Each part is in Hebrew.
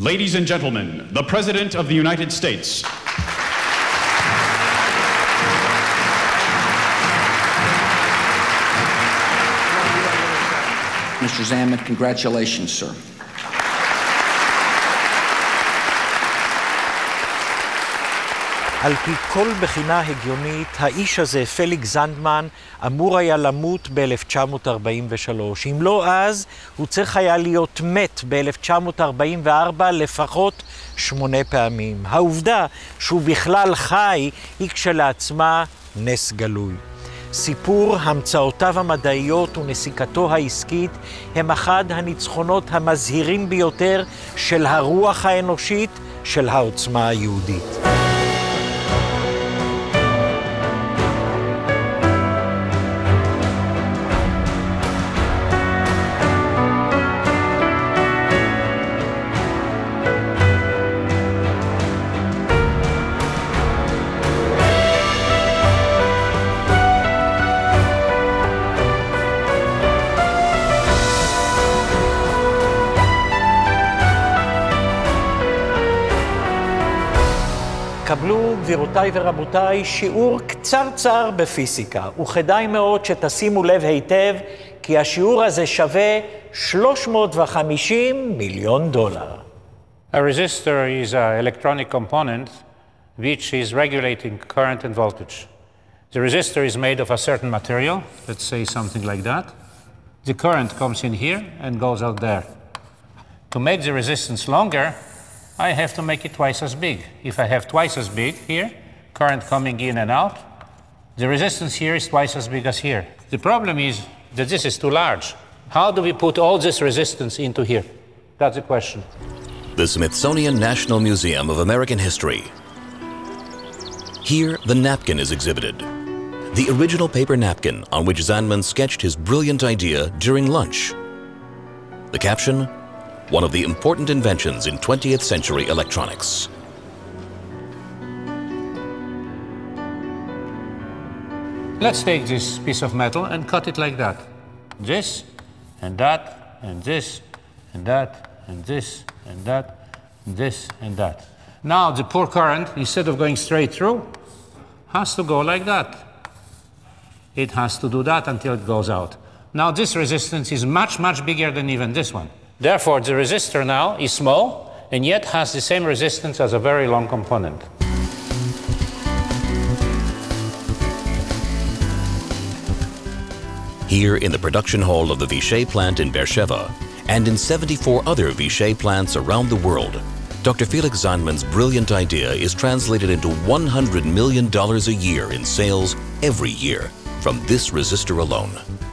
Ladies and gentlemen, the President of the United States. Mr. Zandman, congratulations, sir. על פי כל בחינה הגיונית, האיש הזה, פליקס זנדמן, אמור היה למות ב-1943. אם לא אז, הוא צריך היה להיות מת ב-1944 לפחות 8 פעמים. העובדה שהוא בכלל חי היא כשלעצמה נס גלוי. סיפור המצאותיו המדעיות ונסיקתו העסקית הם אחד הניצחונות המזהירים ביותר של הרוח האנושית של העוצמה היהודית. קבלו, גבירותיי ורבותיי, שיעור קצרצר בפיזיקה, וכדאי מאוד שתשימו לב היטב, כי השיעור הזה שווה $350 מיליון. A resistor is an electronic component which is regulating current and voltage. The resistor is made of a certain material, let's say something like that. The current comes in here and goes out there. To make the resistance longer, I have to make it twice as big. If I have twice as big here, current coming in and out, the resistance here is twice as big as here. The problem is that this is too large. How do we put all this resistance into here? That's the question. The Smithsonian National Museum of American History. Here, the napkin is exhibited. The original paper napkin on which Zandman sketched his brilliant idea during lunch. The caption, one of the important inventions in 20th century electronics. Let's take this piece of metal and cut it like that. This, and that, and this, and that, and this, and that, and this, and that. Now the poor current, instead of going straight through, has to go like that. It has to do that until it goes out. Now this resistance is much, much bigger than even this one. Therefore, the resistor now is small, and yet has the same resistance as a very long component. Here in the production hall of the Vichy plant in Beersheba, and in 74 other Vichy plants around the world, Dr. Felix Zandman's brilliant idea is translated into $100 million a year in sales every year from this resistor alone.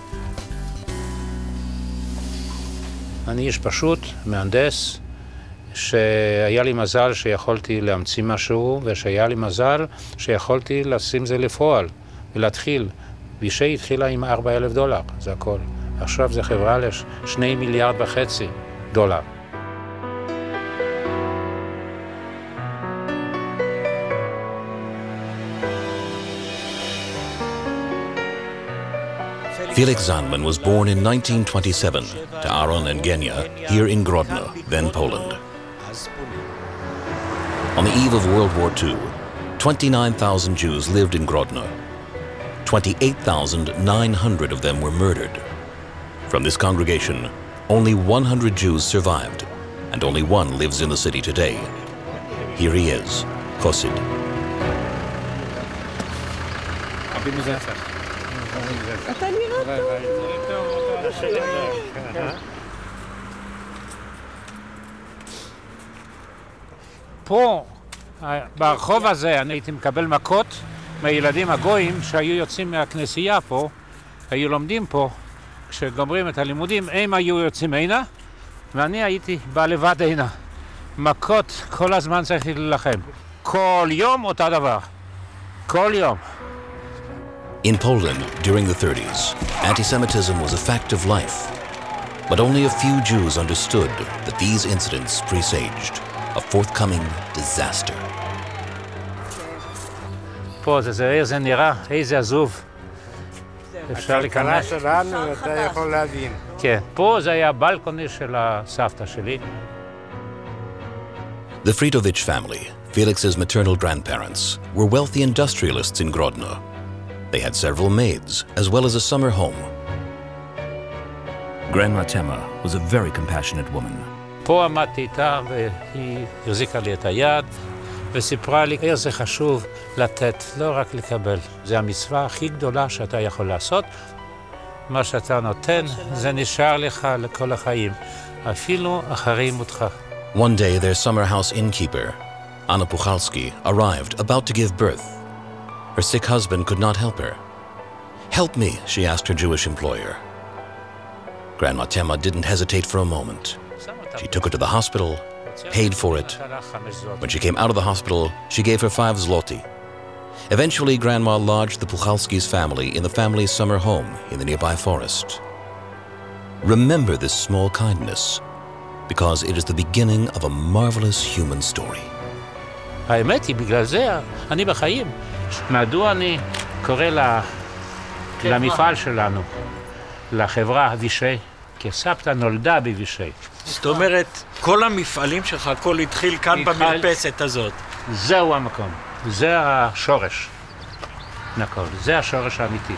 אני איש פשוט, מהנדס, שהיה לי מזל שיכולתי להמציא משהו, ושהיה לי מזל שיכולתי לשים זה לפועל ולהתחיל. וישי התחילה עם $4,000, זה הכל. עכשיו זה חברה ל$2.5 מיליארד. Felix Zandman was born in 1927 to Aaron and Genia here in Grodno, then Poland. On the eve of World War II, 29,000 Jews lived in Grodno. 28,900 of them were murdered. From this congregation, only 100 Jews survived, and only one lives in the city today. Here he is, Chosid. פה, ברחוב הזה, אני הייתי מקבל מכות מהילדים הגויים שהיו יוצאים מהכנסייה פה, היו לומדים פה, כשגומרים את הלימודים, הם היו יוצאים הנה, ואני הייתי בא לבד הנה. מכות כל הזמן צריך להילחם. כל יום אותה דבר. כל יום. In Poland, during the 30s, anti-Semitism was a fact of life. But only a few Jews understood that these incidents presaged a forthcoming disaster. פה זה נראה, איזה עזוב. אפשר להיכנס. שלנו, אתה יכול להבין. כן, פה זה היה הבלקוני של הסבתא שלי. The Friedovich family, Felix's maternal grandparents, were wealthy industrialists in Grodno. They had several maids, as well as a summer home. Grandma Tema was a very compassionate woman. פה עמדתי איתה והיא החזיקה לי את היד וסיפרה לי איך זה חשוב לתת, לא רק לקבל. זה המצווה הכי גדולה שאתה יכול לעשות. מה שאתה נותן, זה נשאר לך לכל החיים, אפילו אחרי מותך. One day, their summer house innkeeper, Anna Puchalski, arrived about to give birth. Her sick husband could not help her. "Help me," she asked her Jewish employer. Grandma Tema didn't hesitate for a moment. She took her to the hospital, paid for it. When she came out of the hospital, she gave her 5 zloty. Eventually, Grandma lodged the Puchalski's family in the family's summer home in the nearby forest. Remember this small kindness, because it is the beginning of a marvelous human story. האמת היא, בגלל זה אני בחיים. מדוע אני קורא למפעל שלנו, לחברה וישי? כי סבתא נולדה בוישי. זאת אומרת, כל המפעלים שלך, הכל התחיל כאן במרפסת הזאת. זהו המקום, זה השורש. נכון, זה השורש האמיתי.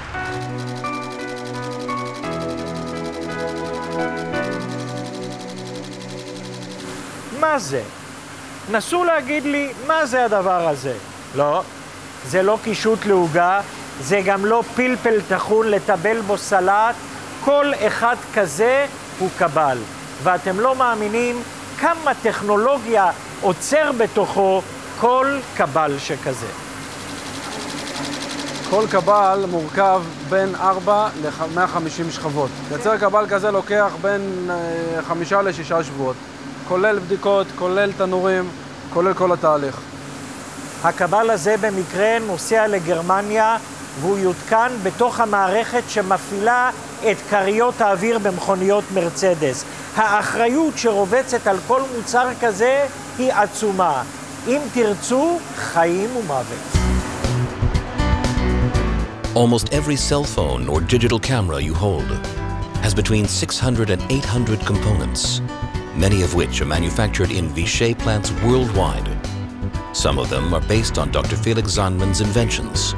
מה זה? נסו להגיד לי מה זה הדבר הזה. לא, זה לא קישוט לעוגה, זה גם לא פלפל טחון לטבל בו סלט. כל אחד כזה הוא קבל, ואתם לא מאמינים כמה טכנולוגיה עוצר בתוכו כל קבל שכזה. כל קבל מורכב בין 4 ל-150 שכבות. לייצר קבל כזה לוקח בין 5 ל-6 שבועות, כולל בדיקות, כולל תנורים, כולל כל התהליך. הקבל הזה במקרה נוסע לגרמניה, והוא יותקן בתוך המערכת שמפעילה את כריות האוויר במכוניות מרצדס. האחריות שרובצת על כל מוצר כזה היא עצומה. אם תרצו, חיים ומוות. Almost every cell phone or digital camera you hold has between 600 and 800 components, many of which are manufactured in Vishay plants worldwide. Some of them are based on Dr. Felix Zandman's inventions.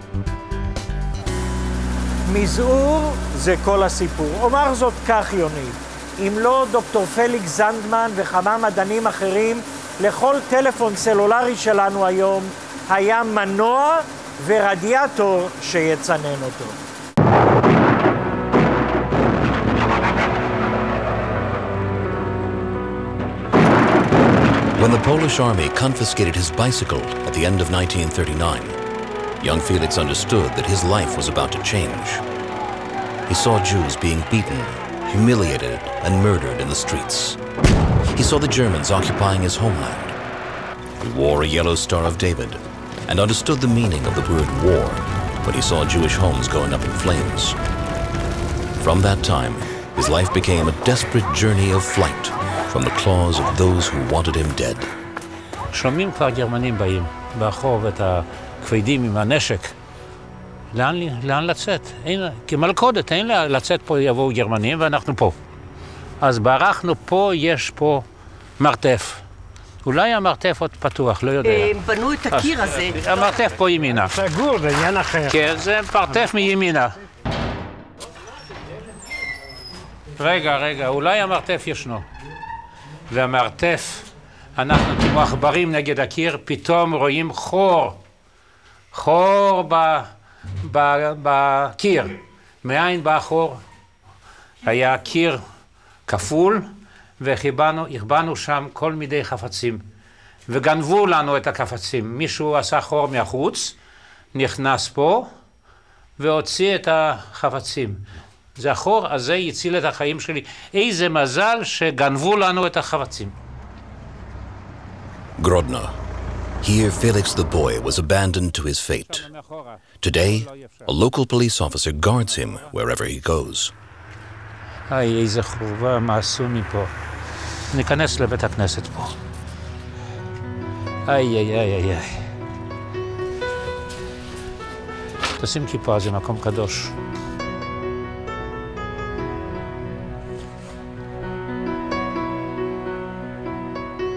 מזעור זה כל הסיפור. אומר זאת כך, יוני. אם לא דוקטור פליקס זנדמן וכמה מדענים אחרים, לכל טלפון סלולרי שלנו היום היה מנוע ורדיאטור שיצנן אותו. When the Polish army confiscated his bicycle at the end of 1939, young Felix understood that his life was about to change. He saw Jews being beaten, humiliated, and murdered in the streets. He saw the Germans occupying his homeland. He wore a yellow Star of David and understood the meaning of the word war when he saw Jewish homes going up in flames. From that time, his life became a desperate journey of flight from the claws of those who wanted him dead. שומעים כבר גרמנים באים ברחוב את הכבדים עם הנשק. לאן לצאת? כמלכודת, אין לצאת פה, יבואו גרמנים ואנחנו פה. אז ברחנו פה, יש פה מרתף. אולי המרתף עוד פתוח, לא יודע. הם בנו את הקיר הזה. המרתף פה ימינה. סגור, בעניין אחר. כן, זה מרתף מימינה. רגע, אולי המרתף ישנו. והמרתף, אנחנו כמו עכברים נגד הקיר, פתאום רואים חור בקיר. מאין בא חור? היה קיר כפול, והחבאנו שם כל מיני חפצים. וגנבו לנו את החפצים. מישהו עשה חור מהחוץ, נכנס פה, והוציא את החפצים. זה החור הזה הציל את החיים שלי. איזה מזל שגנבו לנו את החפצים. Grodno. Here, Felix the boy was abandoned to his fate. Today, a local police officer guards him wherever he goes. איזה חורבה, מה עשו מפה. ניכנס לבית הכנסת פה. איי. תשים כיפה, זה מקום קדוש.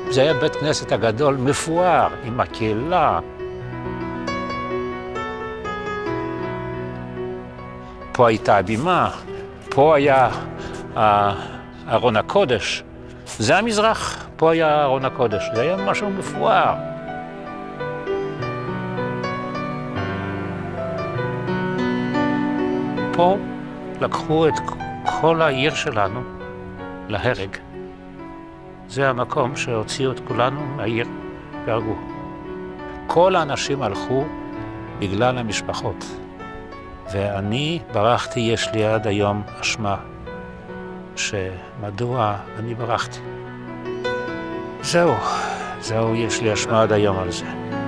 זה היה בית כנסת הגדול, מפואר, עם הקהילה. פה הייתה הבימה, פה היה ארון הקודש. זה המזרח, פה היה ארון הקודש. זה היה משהו מפואר. פה לקחו את כל העיר שלנו להרג. זה המקום שהוציאו את כולנו מהעיר והרגו. כל האנשים הלכו בגלל המשפחות. ואני ברחתי, יש לי עד היום אשמה שמדוע אני ברחתי. זהו, יש לי אשמה עד היום על זה.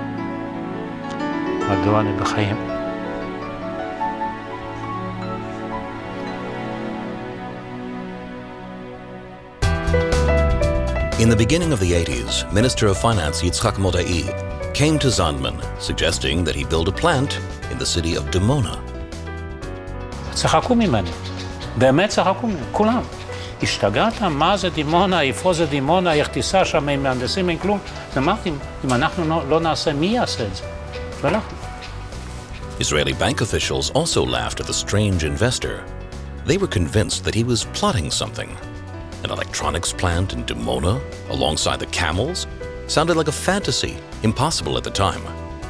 מדוע אני בחיים? In the beginning of the 80s, Minister of Finance Yitzhak Modai came to Zandman, suggesting that he build a plant in the city of Dimona. צחקו ממני, באמת צחקו ממני, כולם. השתגעת? מה זה דימונה? איפה זה דימונה? איך תיסע שם עם מהנדסים, אין כלום? אמרתי, אם אנחנו לא נעשה, מי יעשה את זה? והלכתי. Israeli bank officials also laughed at the strange investor. They were convinced that he was plotting something. An electronics plant in Dimona, alongside the camels, sounded like a fantasy, impossible at the time.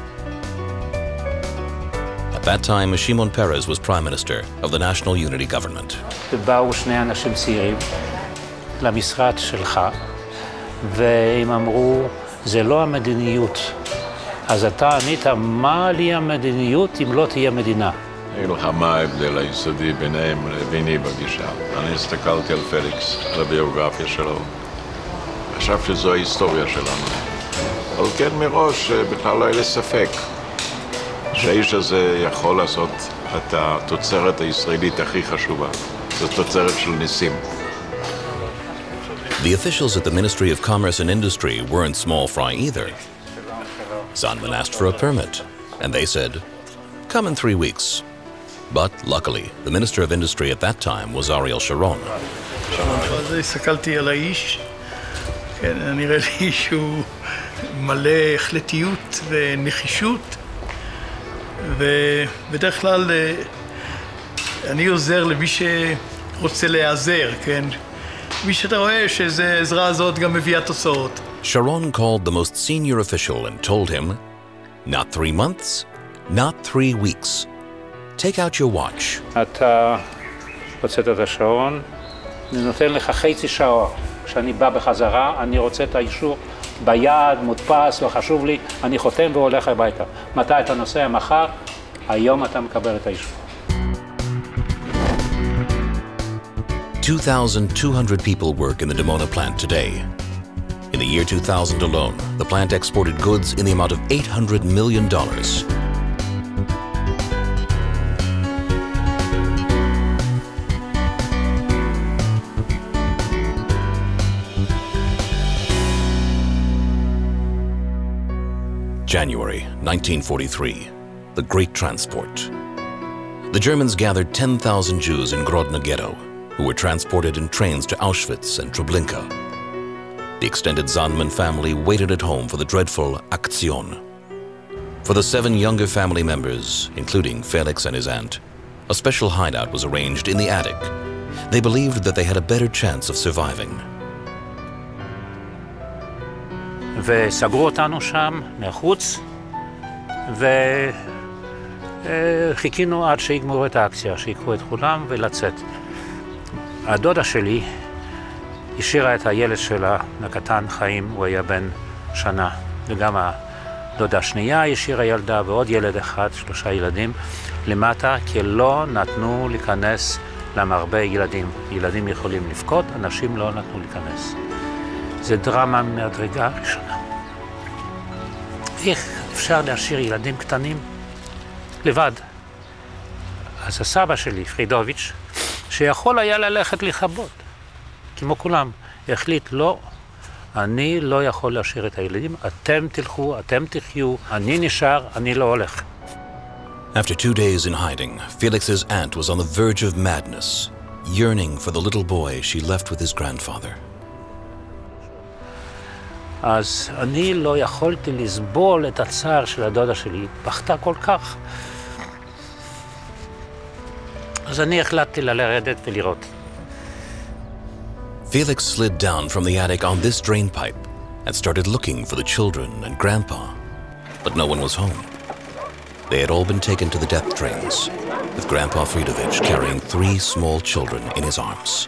At that time, Shimon Peres was Prime Minister of the National Unity Government. באו שני אנשים צעירים למשרד שלך, והם אמרו, זה לא המדיניות. אז אתה ענית, מה לי המדיניות אם לא תהיה מדינה? אני אגיד לך מה ההבדל היסודי ביניהם לביני בגישה. אני הסתכלתי על פליקס, על הביוגרפיה שלו. חשב שזו ההיסטוריה שלנו. אבל כן מראש בכלל לא היה לי ספק שהאיש הזה יכול לעשות את התוצרת הישראלית הכי חשובה. זו תוצרת של ניסים. The officials at the Ministry of Commerce and Industry weren't small fry either. Zandman asked for a permit, and they said, come in 3 weeks. But luckily, the Minister of Industry at that time was Ariel Sharon. אז הסתכלתי על האיש, כן, נראה לי שהוא מלא החלטיות ונחישות, ובדרך כלל אני עוזר למי שרוצה להיעזר, כן? מי שאתה רואה שזה העזרה הזאת גם מביאה תוצאות. Sharon called the most senior official and told him, not 3 months, not 3 weeks. Take out your watch. אתה הוצאת את השעון, אני נותן לך חצי שעה. כשאני בא בחזרה, אני רוצה את האישור ביד, מודפס, לא חשוב לי, אני חותם והולך הביתה. מתי אתה נוסע? מחר, היום אתה מקבל את האישור. 2,200 people work in the Dimona plant today. In the year 2000 alone, the plant exported goods in the amount of $800 million. January 1943, the Great Transport. The Germans gathered 10,000 Jews in Grodno ghetto, who were transported in trains to Auschwitz and Treblinka. The extended Zandman family waited at home for the dreadful Aktion. For the 7 younger family members, including Felix and his aunt, a special hideout was arranged in the attic. They believed that they had a better chance of surviving. וסגרו אותנו שם, מחוץ, וחיכינו עד שיגמרו את האקציה, שיקחו את כולם ולצאת. הדודה שלי השאירה את הילד שלה, הקטן חיים, הוא היה בן שנה, וגם הדודה השנייה השאירה ילדה ועוד ילד אחד, 3 ילדים, למטה, כי לא נתנו להיכנס למרבה ילדים. ילדים יכולים לבכות, אנשים לא נתנו להיכנס. זה דרמה מהדרגה הראשונה. איך אפשר להשאיר ילדים קטנים לבד? אז הסבא שלי, פרידוביץ', שיכול היה ללכת לכבות, כמו כולם, החליט לא, אני לא יכול להשאיר את הילדים, אתם תלכו, אתם תחיו, אני נשאר, אני לא הולך. After 2 days in hiding, Felix's aunt was on the verge of madness, yearning for the little boy she left with his grandfather. אז אני לא יכולתי לסבול את הצער של הדודה שלי, היא בכתה כל כך. אז אני החלטתי לרדת ולראות. Felix slid down from the attic on this drain pipe and started looking for the children and Grandpa, but no one was home. They had all been taken to the death trains, with Grandpa Fridovich carrying 3 small children in his arms.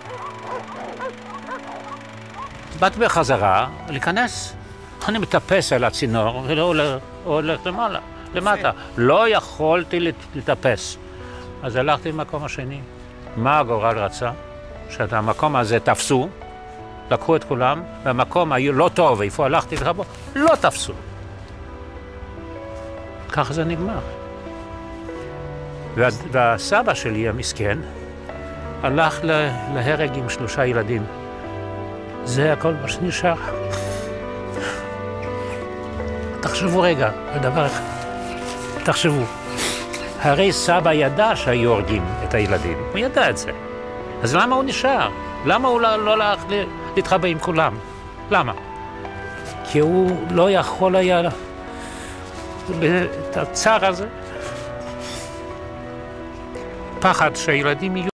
בת בחזרה, להיכנס. אני מטפס על הצינור ולא הולך למטה. לא יכולתי לטפס. אז הלכתי למקום השני. מה הגורל רצה? שאת המקום הזה תפסו, לקחו את כולם, והמקום היה לא טוב, איפה הלכתי לחבו, לא תפסו. ככה זה נגמר. והסבא שלי, המסכן, הלך להרג עם 3 ילדים. זה הכל מה שנשאר. תחשבו רגע, על דבר אחד. תחשבו. הרי סבא ידע שהיו הורגים את הילדים. הוא ידע את זה. אז למה הוא נשאר? למה הוא לא הלך להתחבא עם כולם? למה? כי הוא לא יכול היה את הצער הזה. פחד שהילדים יהיו